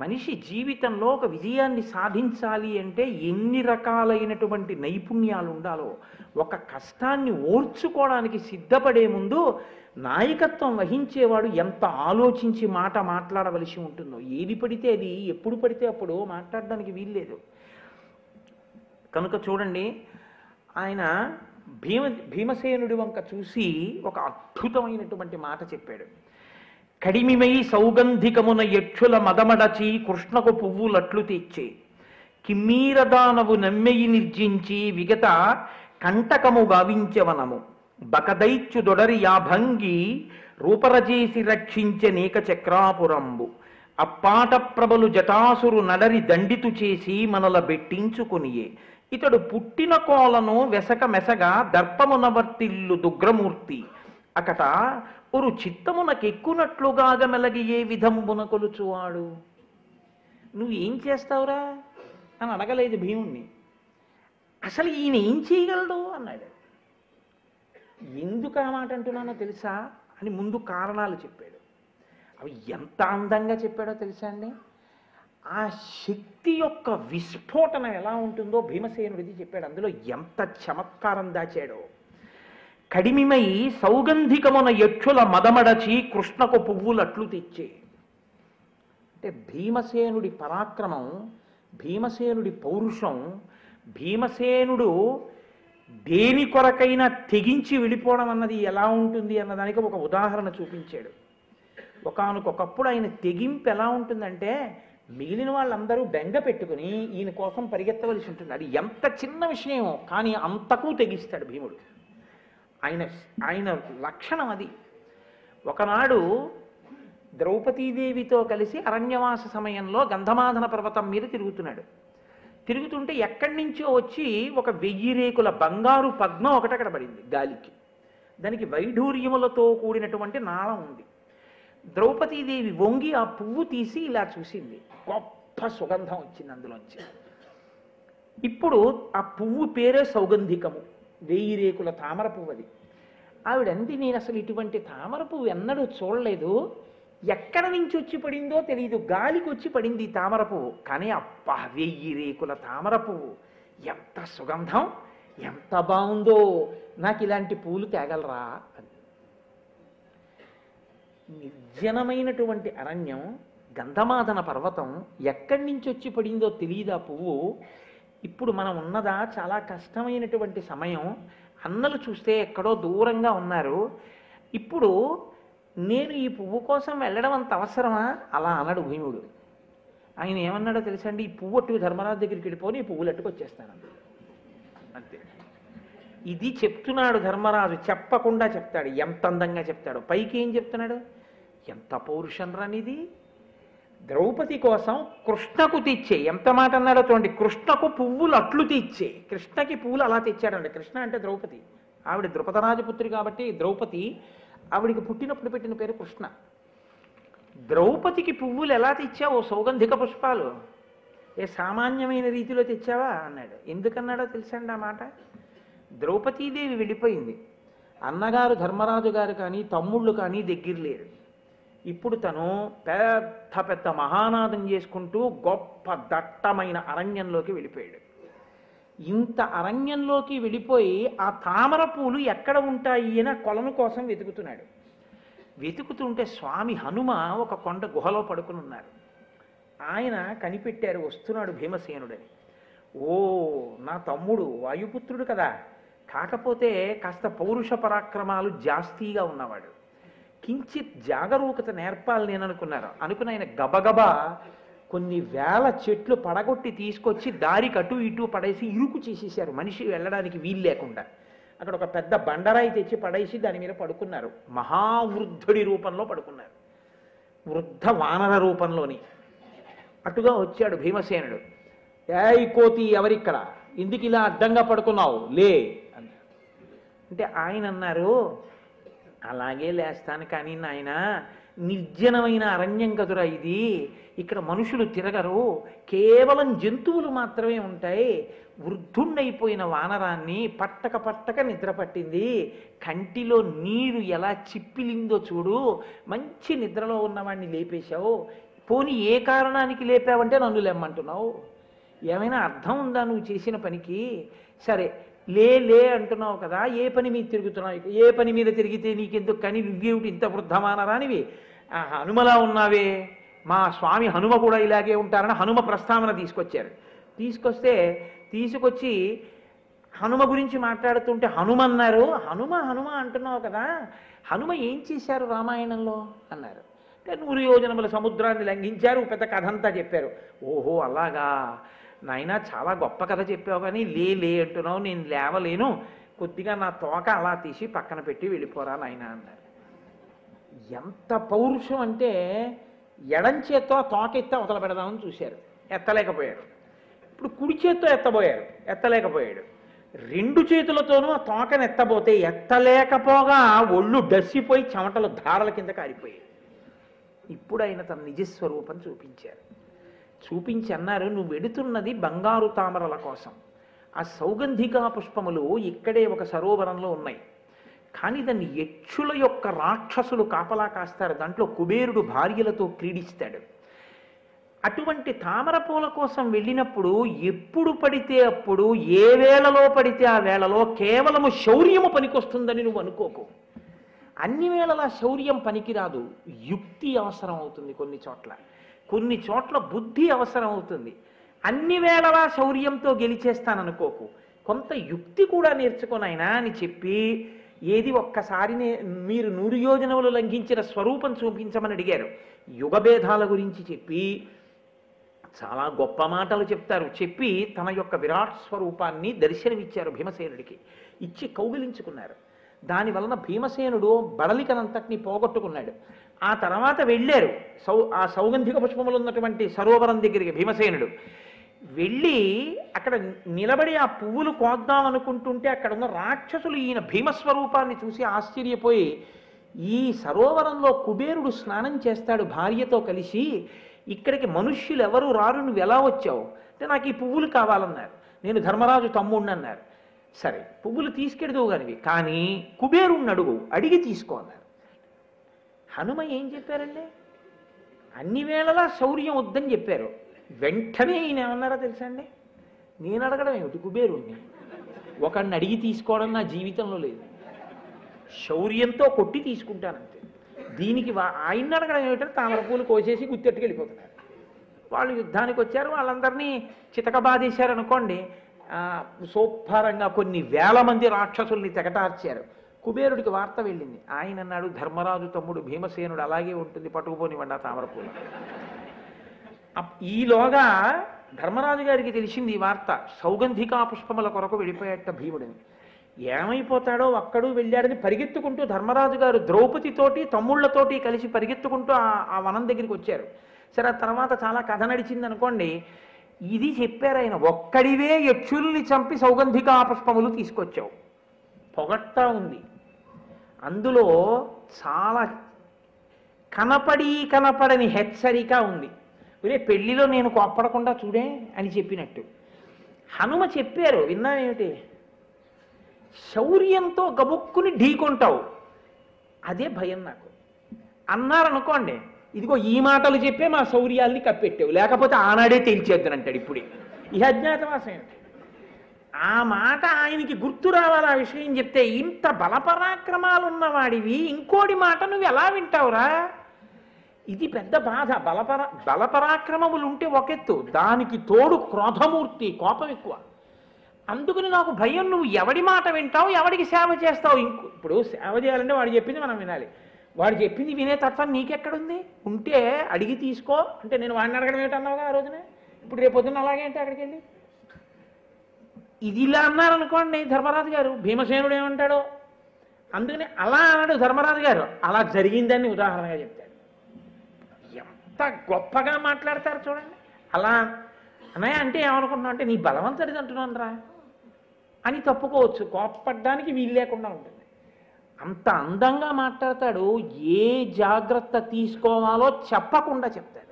మనిషి జీవితంలో ఒక విజయాన్ని సాధించాలి అంటే ఎన్ని రకాలైనటువంటి నైపుణ్యాలు ఉండాలో, ఒక కష్టాన్ని ఓర్చుకోవడానికి సిద్ధపడే ముందు నాయకత్వం వహించేవాడు ఎంత ఆలోచించి మాట మాట్లాడవలసి ఉంటుందో. ఏది పడితే అది ఎప్పుడు పడితే అప్పుడు మాట్లాడడానికి వీల్లేదు. కనుక చూడండి, ఆయన భీమసేనుడి వంక చూసి ఒక అద్భుతమైనటువంటి మాట చెప్పాడు. కడిమిమై సౌగంధికమున యక్షుల మదమడచి కృష్ణకు పువ్వులట్లు తెచ్చే, కిమ్మీరదానవు నమ్మెయి నిర్జించి విగత కంటకము గావించవనము, బకదైత్యు దొడరి యాభంగి రూపరచేసి రక్షించే నేక చక్రాపురంబు, అప్పాట ప్రభలు జటాసురు నడరి దండితు చేసి మనల బెట్టించుకొనియే, ఇతడు పుట్టిన కోలను వెసక మెసగా దర్పమునవర్తిల్లు దుగ్రమూర్తి, అకట ఒరు చిత్తమునకెక్కునట్లుగాగ మెలగి ఏ విధంబున కొలుచువాడు. నువ్వు ఏం చేస్తావురా అని అడగలేదు భీముణ్ణి. అసలు ఈయన ఏం చేయగలడు అన్నాడు. ఎందుకు ఆ మాట అంటున్నానో తెలుసా అని ముందు కారణాలు చెప్పాడు. అవి ఎంత అందంగా చెప్పాడో తెలుసా అండి. ఆ శక్తి యొక్క విస్ఫోటనం ఎలా ఉంటుందో భీమసేనుడిది చెప్పాడు. అందులో ఎంత చమత్కారం దాచాడో. కడిమిమై సౌగంధికమున యక్షుల మదమడచి కృష్ణకు పువ్వులట్లు తెచ్చే, అంటే భీమసేనుడి పరాక్రమం, భీమసేనుడి పౌరుషం, భీమసేనుడు దేని కొరకైనా తెగించి వెళ్ళిపోవడం అన్నది ఎలా ఉంటుంది అన్నదానికి ఒక ఉదాహరణ చూపించాడు. ఒకానొకప్పుడు ఆయన తెగింపు ఎలా ఉంటుందంటే మిగిలిన వాళ్ళందరూ బెంగ పెట్టుకుని ఈయన కోసం పరిగెత్తవలసి ఉంటుంది. అది ఎంత చిన్న విషయం కానీ అంతకు తెగిస్తాడు భీముడు. ఆయన లక్షణం అది. ఒకనాడు ద్రౌపదీదేవితో కలిసి అరణ్యవాస సమయంలో గంధమాదన పర్వతం మీద తిరుగుతున్నాడు. తిరుగుతుంటే ఎక్కడి నుంచో వచ్చి ఒక 1000 రేకుల బంగారు పద్మం ఒకటి అక్కడ పడింది గాలికి. దానికి వైఢూర్యములతో కూడినటువంటి నాళం ఉంది. ద్రౌపదీదేవి వంగి ఆ పువ్వు తీసి ఇలా చూసింది. గొప్ప సుగంధం వచ్చింది అందులోంచి. ఇప్పుడు ఆ పువ్వు పేరే సౌగంధికము, 1000 రేకుల తామర పువ్వు అది. ఆవిడంది, నేను అసలు ఇటువంటి తామర పువ్వు ఎన్నడూ చూడలేదు, ఎక్కడ నుంచి వచ్చి పడిందో తెలియదు, గాలికి వచ్చి పడింది తామర పువ్వు. కానీ అబ్బా 1000 రేకుల తామర పువ్వు, ఎంత సుగంధం, ఎంత బాగుందో, నాకు ఇలాంటి పూలు తేగలరా అని. నిర్జనమైనటువంటి అరణ్యం, గంధమాదన పర్వతం, ఎక్కడి నుంచి వచ్చి పడిందో తెలియదు ఆ పువ్వు. ఇప్పుడు మనం ఉన్నదా చాలా కష్టమైనటువంటి సమయం. అన్నలు చూస్తే ఎక్కడో దూరంగా ఉన్నారు. ఇప్పుడు నేను ఈ పువ్వు కోసం వెళ్ళడం అంత అవసరమా అలా అన్నాడు భీముడు. ఆయన ఏమన్నాడో తెలుసా అండి, ఈ పువ్వు అట్టు ధర్మరాజు దగ్గరికి వెళ్ళిపోయి ఈ పువ్వులు అట్టుకు వచ్చేస్తాను అంతే. ఇది చెప్తున్నాడు ధర్మరాజు, చెప్పకుండా చెప్తాడు. ఎంత అందంగా చెప్తాడు. పైకి ఏం చెప్తున్నాడు, ఎంత పౌరుషం రానిది. ద్రౌపది కోసం కృష్ణకు తెచ్చే, ఎంత మాట అన్నాడో చూడండి. కృష్ణకు పువ్వులు అట్లు తెచ్చే, కృష్ణకి పువ్వులు అలా తెచ్చాడండి. కృష్ణ అంటే ద్రౌపది, ఆవిడ ద్రుపదరాజపుత్రి కాబట్టి ద్రౌపది, ఆవిడికి పుట్టినప్పుడు పెట్టిన పేరు కృష్ణ. ద్రౌపదికి పువ్వులు ఎలా తెచ్చావు, సౌగంధిక పుష్పాలు, ఏ సామాన్యమైన రీతిలో తెచ్చావా అన్నాడు. ఎందుకన్నాడో తెలుసండి ఆ మాట. ద్రౌపదీదేవి వెళ్ళిపోయింది. అన్నగారు ధర్మరాజు గారు కానీ తమ్ముళ్ళు కానీ దగ్గర లేరు. ఇప్పుడు తను పెద్ద పెద్ద మహానాదం చేసుకుంటూ గొప్ప దట్టమైన అరణ్యంలోకి వెళ్ళిపోయాడు. ఇంత అరణ్యంలోకి వెళ్ళిపోయి ఆ తామర పూలు ఎక్కడ ఉంటాయి అని కొలను కోసం వెతుకుతున్నాడు. వెతుకుతుంటే స్వామి హనుమ ఒక కొండ గుహలో పడుకుని ఉన్నారు. ఆయన కనిపెట్టారు, వస్తున్నాడు భీమసేనుడని. ఓ, నా తమ్ముడు వాయుపుత్రుడు కదా, కాకపోతే కాస్త పౌరుష పరాక్రమాలు జాస్తిగా ఉన్నవాడు, కించిత్ జాగరూకత నేర్పాలి నేను అనుకుని ఆయన గబగబా కొన్ని వేల చెట్లు పడగొట్టి తీసుకొచ్చి దారికి అటు ఇటు పడేసి ఇరుకు చేసేసారు, మనిషి వెళ్ళడానికి వీలు లేకుండా. అక్కడ ఒక పెద్ద బండరాయి తెచ్చి పడేసి దాని మీద పడుకున్నారు. మహావృద్ధుడి రూపంలో పడుకున్నారు, వృద్ధ వానర రూపంలోని. అటుగా వచ్చాడు భీమసేనుడు. ఏయ్ కోతి, ఎవరిక్కడ, ఎందుకు ఇలా అడ్డంగా పడుకున్నావు, లే అన్నారు. అంటే ఆయన అన్నారు, అలాగే లేస్తాను కానీ నాయన, నిర్జనమైన అరణ్యం కదురా ఇది, ఇక్కడ మనుషులు తిరగరు, కేవలం జంతువులు మాత్రమే ఉంటాయి. వృద్ధుండైపోయిన వానరాన్ని పట్టక పట్టక నిద్ర పట్టింది, కంటిలో నీరు ఎలా చిప్పిలిందో చూడు, మంచి నిద్రలో ఉన్నవాడిని లేపేశావు, పోనీ ఏ కారణానికి లేపావంటే నన్ను లేమ్మంటున్నావు? ఏమైనా అర్థం ఉందా నువ్వు చేసిన పనికి? సరే లే లే అంటున్నావు కదా, ఏ పని మీద తిరుగుతున్నావు? ఏ పని మీద తిరిగితే నీకెందుకు? కానీ నువ్వేమిటి ఇంత వృద్ధమానరానివి? హనుమలా ఉన్నావే, మా స్వామి హనుమ కూడా ఇలాగే ఉంటారని హనుమ ప్రస్తావన తీసుకొచ్చారు. తీసుకొచ్చి హనుమ గురించి మాట్లాడుతుంటే హనుమ అన్నారు. హనుమ హనుమ అంటున్నావు కదా, హనుమ ఏం చేశారు రామాయణంలో అన్నారు. 100 యోజనముల సముద్రాన్ని లంఘించారు, పెద్ద కథ అంతా చెప్పారు. ఓహో అలాగా నాయనా, చాలా గొప్ప కథ చెప్పావు, కానీ లే లే అంటున్నావు, నేను లేవలేను, కొద్దిగా నా తోక అలా తీసి పక్కన పెట్టి వెళ్ళిపోరా నాయనా అన్నారు. ఎంత పౌరుషం అంటే ఎడం చేత్తో తోక ఎత్తి అవతల పెడదామని చూశారు, ఎత్తలేకపోయారు. ఇప్పుడు కుడి చేత్తో ఎత్తలేకపోయాడు. 2 చేతులతోనూ ఆ తోకను ఎత్తబోతే ఎత్తలేకపోగా ఒళ్ళు డస్సిపోయి చెమటలు ధారల కింద కారిపోయాయి. ఇప్పుడు ఆయన తన నిజస్వరూపం చూపించి అన్నారు, నువ్వు వెడుతున్నది బంగారు తామరల కోసం. ఆ సౌగంధికా పుష్పములు ఇక్కడే ఒక సరోవరంలో ఉన్నాయి, కానీ దాన్ని యక్షుల యొక్క రాక్షసులు కాపలా కాస్తారు. దాంట్లో కుబేరుడు భార్యలతో క్రీడిస్తాడు. అటువంటి తామర పూల కోసం వెళ్ళినప్పుడు ఎప్పుడు పడితే అప్పుడు, ఏ వేళలో పడితే ఆ వేళలో కేవలము శౌర్యము పనికొస్తుందని నువ్వు అనుకోకు. అన్ని వేళలా శౌర్యం పనికిరాదు, యుక్తి అవసరం అవుతుంది. కొన్ని చోట్ల బుద్ధి అవసరం అవుతుంది. అన్ని వేళలా శౌర్యంతో గెలిచేస్తాననుకోకు, కొంత యుక్తి కూడా నేర్చుకోనైనా అని చెప్పి, ఏది ఒక్కసారి మీరు 100 యోజనములు లంఘించిన స్వరూపం చూపించమని అడిగారు. యుగభేదాల గురించి చెప్పి చాలా గొప్ప మాటలు చెప్తారు. చెప్పి తన యొక్క విరాట్ స్వరూపాన్ని దర్శనమిచ్చారు భీమసేనుడికి. ఇచ్చి కౌగిలించుకున్నారు. దానివలన భీమసేనుడు బడలికనంతటిని పోగొట్టుకున్నాడు. ఆ తర్వాత వెళ్ళారు ఆ సౌగంధిక పుష్పములు ఉన్నటువంటి సరోవరం దగ్గరికి. భీమసేనుడు వెళ్ళి అక్కడ నిలబడి ఆ పువ్వులు కోద్దాం అనుకుంటుంటే అక్కడ ఉన్న రాక్షసులు ఈయన భీమస్వరూపాన్ని చూసి ఆశ్చర్యపోయి, ఈ సరోవరంలో కుబేరుడు స్నానం చేస్తాడు భార్యతో కలిసి, ఇక్కడికి మనుష్యులు ఎవరు రారు, నువ్వు ఎలా వచ్చావు అంటే, నాకు ఈ పువ్వులు కావాలన్నారు. నేను ధర్మరాజు తమ్ముడిని అన్నారు. సరే పువ్వులు తీసుకెడుదువు కానివి, కానీ కుబేరుణ్ణి అడిగి తీసుకో అన్నారు. హనుమ ఏం చెప్పారండి? అన్ని వేళలా శౌర్యం వద్దని చెప్పారు. వెంటనే ఈయన ఏమన్నారో తెలుసా అండి? నేను అడగడం ఏమిటి కుబేరుణ్ణి? ఒకడిని అడిగి తీసుకోవడం నా జీవితంలో లేదు. శౌర్యంతో కొట్టి తీసుకుంటానంతే. దీనికి ఆయన్ని అడగడం ఏమిటంటే తామర పూలు కోసేసి గుత్తెట్టుకు వెళ్ళిపోతున్నారు. వాళ్ళు యుద్ధానికి వచ్చారు, వాళ్ళందరినీ చితకబాదేశారనుకోండి, సోపారంగా కొన్ని వేల మంది రాక్షసుల్ని తెగటార్చారు. కుబేరుడికి వార్త వెళ్ళింది. ఆయన అన్నాడు, ధర్మరాజు తమ్ముడు భీమసేనుడు అలాగే ఉంటుంది, పట్టుకుపోనివ్వండి ఆ తామర పూలు. ఈలోగా ధర్మరాజు గారికి తెలిసింది ఈ వార్త. సౌగంధికా పుష్పముల కొరకు వెళ్ళిపోయాట భీముడిని. ఏమైపోతాడో అక్కడు వెళ్ళాడని పరిగెత్తుకుంటూ ధర్మరాజు గారు ద్రౌపదితోటి తమ్ముళ్లతోటి కలిసి పరిగెత్తుకుంటూ ఆ వనం దగ్గరికి వచ్చారు. సరే ఆ తర్వాత చాలా కథ నడిచింది అనుకోండి. ఇది చెప్పారు ఆయన, ఒక్కడివే యక్షుల్ని చంపి సౌగంధికా పుష్పములు తీసుకొచ్చావు. పొగట్టా ఉంది అందులో, చాలా కనపడని హెచ్చరిక ఉంది. ఒరే పెళ్లిలో నేను కోప్పడకుండా చూడే అని చెప్పినట్టు హనుమ చెప్పారు. విన్నామేమిటి? శౌర్యంతో గబుక్కుని ఢీకొంటావు, అదే భయం నాకు అన్నారనుకోండి. ఇదిగో ఈ మాటలు చెప్పే మా శౌర్యాల్ని కప్పెట్టావు, లేకపోతే ఆనాడే తేల్చేద్దునంటాడు. ఇప్పుడే ఈ అజ్ఞాతవాసం ఏమిటి? ఆ మాట ఆయనకి గుర్తు రావాలి. ఆ విషయం చెప్తే, ఇంత బలపరాక్రమాలు ఉన్నవాడివి ఇంకోటి మాట నువ్వు ఎలా వింటావురా? ఇది పెద్ద బాధ. బలపరాక్రమములు ఉంటే ఒకెత్తు, దానికి తోడు క్రోధమూర్తి, కోపం ఎక్కువ. అందుకని నాకు భయం, నువ్వు ఎవడి మాట వింటావు, ఎవడికి సేవ చేస్తావు. ఇప్పుడు సేవ చేయాలంటే వాడు చెప్పింది మనం వినాలి. వాడు చెప్పింది వినే తత్వం నీకెక్కడుంది? ఉంటే అడిగి తీసుకో అంటే, నేను వాడిని అడగడం ఏమిటన్నావుగా ఆ రోజునే, ఇప్పుడు రేపొద్దున అలాగే అంటే అక్కడికి వెళ్ళి ఇది ఇలా అన్నారనుకోండి ధర్మరాజు గారు. భీమసేనుడు ఏమంటాడో, అందుకని అలా అన్నాడు ధర్మరాజు గారు. అలా జరిగిందని ఉదాహరణగా చెప్తాడు. ఎంత గొప్పగా మాట్లాడతారు చూడండి. అలా అన్నయ్య అంటే ఏమనుకుంటున్నావు అంటే, నీ బలవంతుడిది అంటున్నాను రా అని తప్పుకోవచ్చు, కోప్పడ్డానికి వీలు లేకుండా ఉంటుంది. అంత అందంగా మాట్లాడతాడు. ఏ జాగ్రత్త తీసుకోవాలో చెప్పకుండా చెప్తాడు.